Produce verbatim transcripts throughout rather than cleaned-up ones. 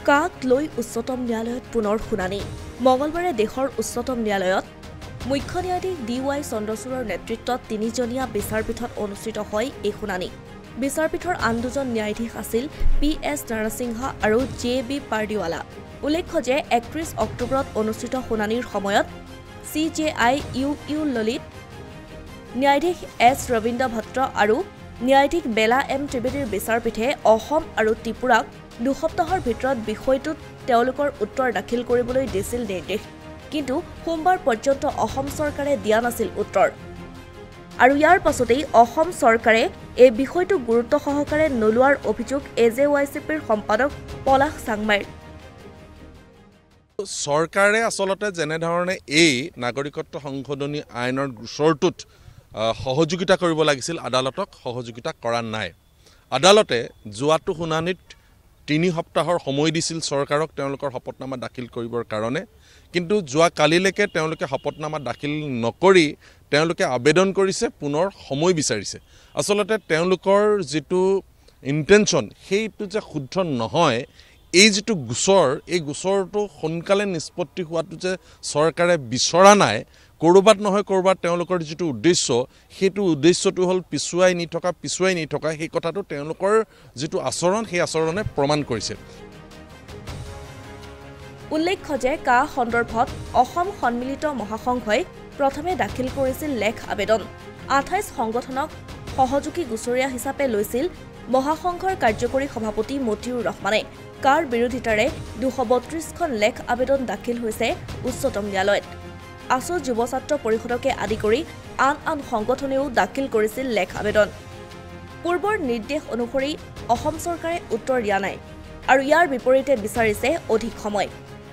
কাক লৈ উচ্চতম ন্যায়ালয়ত পুনৰ শুনানি মঙলবাৰে দেশৰ উচ্চতম ন্যায়ালয়ত মুখ্য ন্যায়াধীশ ডি ৱাই চন্দ্ৰচূড়ৰ নেতৃত্বত তিনিজনীয়া বিচাৰপীঠত অনুষ্ঠিত হয় এই শুনানি বিচাৰপীঠৰ আন দুজন ন্যায়াধীশ আছিল পি এছ নৰসিংহা আৰু জে বি পাৰ্ডিৱালা উল্লেখ্য যে একত্ৰিশ অক্টোবৰত অনুষ্ঠিত শুনানিৰ সময়ত C J I U U Lalit ন্যায়াধীশ এছ ৰবীন্দ্ৰ ভট্ট আৰু ন্যায়াধীশ বেলা এম ত্ৰিবেদীৰ বিচাৰপীঠে অসম আৰু ত্ৰিপুৰাক দুসপ্তাহৰ ভিতৰত বিষয়টোত তেওঁলোকৰ উত্তৰ দাখিল কৰিবলৈ দিছিল নিৰ্দেশ কিন্তু সোমবাৰ পৰ্যন্ত অসম চৰকাৰে দিয়া নাছিল উত্তৰ আৰু ইয়াৰ পাছতেই অসম চৰকাৰে এই বিষয়টো গুৰুত্ব সহকাৰে নলোৱাৰ অভিযোগ এ জে ৱাই চি পিৰ সম্পাদক পলাশ চাংমাইৰ চৰকাৰে আসলতে যেনে ধৰণে এই নাগৰিকত্ব সংশোধনী আইনৰ গোচৰটোত সহযোগিতা কৰিব লাগিছিল আদালতক সহযোগিতা কৰা নাই আদালতে যোৱাটো শুনানিত তিনি সপ্তাহৰ সময় দিছিল চৰকাৰক তেওঁলোকৰ শপতনামা দাখিল কৰিবৰ কাৰণে কিন্তু যোৱা কালিলৈকে তেওঁলোকে শপতনামা দাখিল নকৰি তেওঁলোকে আবেদন কৰিছে পুনৰ সময় বিচাৰিছে আসলতে তেওঁলোকৰ যেটো ইন্টেনশন সেইটো যে শুদ্ধ নহয় এই যেটো গোচৰ এই গোচৰটো সোনকালে নিষ্পত্তি হোৱাটো যে চৰকাৰে বিচৰা নাই কৰবাত নহয় কৰবাত তেওঁলোকৰ যেটো উদ্দেশ্য সেইটো উদ্দেশ্যটো হল পিছুৱাই নি থকা পিছুৱাই নি থকা সেই কথাটো তেওঁলোকৰ যেটো আচৰণ সেই আচৰণে প্ৰমাণ কৰিছে উল্লেখ্য যে কা সন্দৰ্ভত অসম সন্মিলিত মহাসংঘই প্ৰথমে দাখিল কৰিছিল লেখ আবেদন আঠাইশ সংগঠনক সহযোগী গোচৰীয়া হিচাপে লৈছিল মহাসংঘৰ কাৰ্যকৰী সভাপতি মতিউৰ ৰহমানে কাৰ বিৰোধিতাৰে দুশ বত্ৰিশখন লেখ আবেদন দাখিল হৈছে উচ্চতম ন্যায়ালয়ত আসু যুৱ ছাত্ৰ পৰিষদকে আদি কৰি আন আন সংগঠনেও দাখিল কৰিছিল লেখ আবেদন পূৰ্বৰ নিৰ্দেশ অনুসৰি অসম চৰকাৰে উত্তৰ দিয়া নাই আৰু ইয়াৰ বিপৰীতে বিচাৰিছে অধিক সময়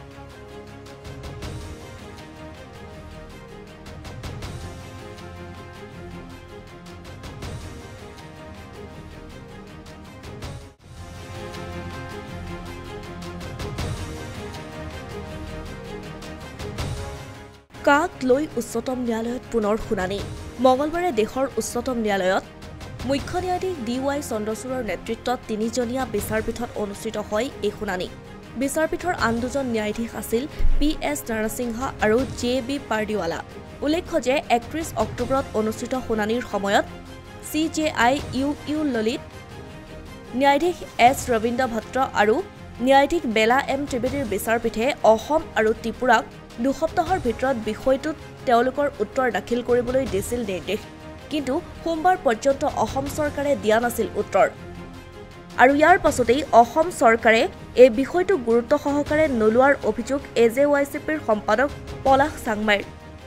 কাক লৈ উচ্চতম ন্যায়ালয়ত পুনৰ শুনানি মঙলবাৰে দেশৰ উচ্চতম ন্যায়ালয়ত মুখ্য ন্যায়াধীশ ডি ৱাই চন্দ্ৰচূড়ৰ নেতৃত্বত তিনিজনীয়া বিচাৰপীঠত অনুষ্ঠিত হয় এই শুনানি বিচাৰপীঠৰ আন দুজন ন্যায়াধীশ আছিল পি এছ নৰসিংহা আৰু জে বি পাৰ্ডিৱালা উল্লেখ্য যে একত্ৰিশ অক্টোবৰত অনুষ্ঠিত শুনানিৰ সময়ত C J I U U Lalit ন্যায়াধীশ এছ ৰবীন্দ্ৰ ভট্ট আৰু ন্যায়াধীশ বেলা এম ত্ৰিবেদীৰ বিচাৰপীঠে অসম আৰু ত্ৰিপুৰাক দুসপ্তাহৰ ভিতৰত বিষয়টোত তেওঁলোকৰ উত্তৰ দাখিল কৰিবলৈ দিছিল নিৰ্দেশ কিন্তু সোমবাৰ পৰ্যন্ত অসম চৰকাৰে দিয়া নাছিল উত্তৰ আৰু ইয়াৰ পাছতেই অসম চৰকাৰে এই বিষয়টো গুৰুত্ব সহকাৰে নলোৱাৰ অভিযোগ এ জে ৱাই চি পিৰ সম্পাদক পলাশ চাংমাইৰ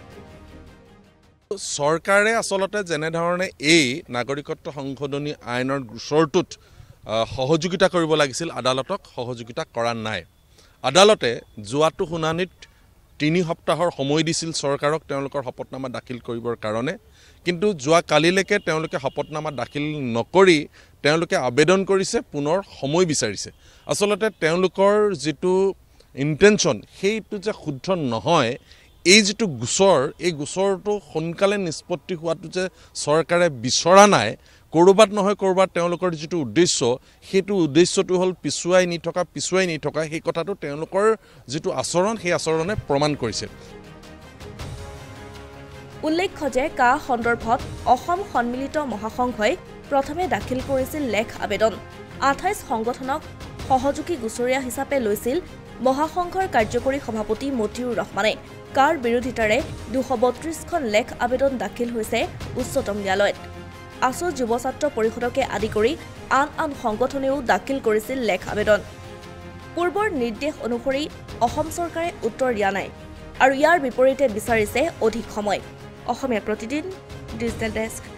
চৰকাৰে আসলতে যেনে ধৰণে এই নাগৰিকত্ব সংশোধনী আইনৰ গোচৰটোত সহযোগিতা কৰিব লাগিছিল আদালতক সহযোগিতা কৰা নাই আদালতে যোৱাটো শুনানিত তিনি সপ্তাহৰ সময় দিছিল চৰকাৰক তেওঁলোকৰ শপতনামা দাখিল কৰিবৰ কাৰণে কিন্তু যোৱা কালিলৈকে তেওঁলোকে শপতনামা দাখিল নকৰি তেওঁলোকে আবেদন কৰিছে পুনৰ সময় বিচাৰিছে আসলতে তেওঁলোকৰ যেটো ইন্টেনশন সেইটো যে শুদ্ধ নহয় এই যেটো গোচৰ এই গোচৰটো সোনকালে নিষ্পত্তি হোৱাটো যে চৰকাৰে বিচৰা নাই কৰবাত নহয় কৰবাত তেওঁলোকৰ যেটো উদ্দেশ্য সেইটো উদ্দেশ্যটো হল পিছুৱাই নি থকা পিছুৱাই নি থকা সেই কথাটো তেওঁলোকৰ যেটো আচৰণ সেই আচৰণে প্ৰমাণ কৰিছে উল্লেখ্য যে কা সন্দৰ্ভত অসম সন্মিলিত মহাসংঘই প্ৰথমে দাখিল কৰিছিল লেখ আবেদন আঠাইশ সংগঠনক সহযোগী গোচৰীয়া হিচাপে লৈছিল মহাসংঘৰ কাৰ্যকৰী সভাপতি মতিউৰ ৰহমানে কাৰ বিৰোধিতাৰে দুশ বত্ৰিশখন লেখ আবেদন দাখিল হৈছে উচ্চতম ন্যায়ালয়ত আসু যুৱ ছাত্ৰ পৰিষদকে আদি কৰি আন আন সংগঠনেও দাখিল কৰিছিল লেখ আবেদন পূৰ্বৰ নিৰ্দেশ অনুসৰি অসম চৰকাৰে উত্তৰ দিয়া নাই আৰু ইয়াৰ বিপৰীতে বিচাৰিছে অধিক সময় অসমীয়া প্ৰতিদিন ডিজিটেল ডেস্ক